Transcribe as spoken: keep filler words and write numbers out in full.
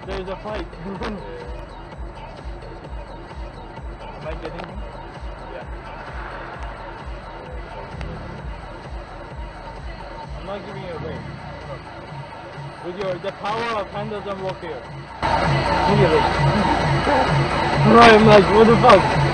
There's a fight. Am I getting him? Yeah. I'm not giving you away. With your, the power of hand doesn't work here. Look at it. I'm like, what the fuck?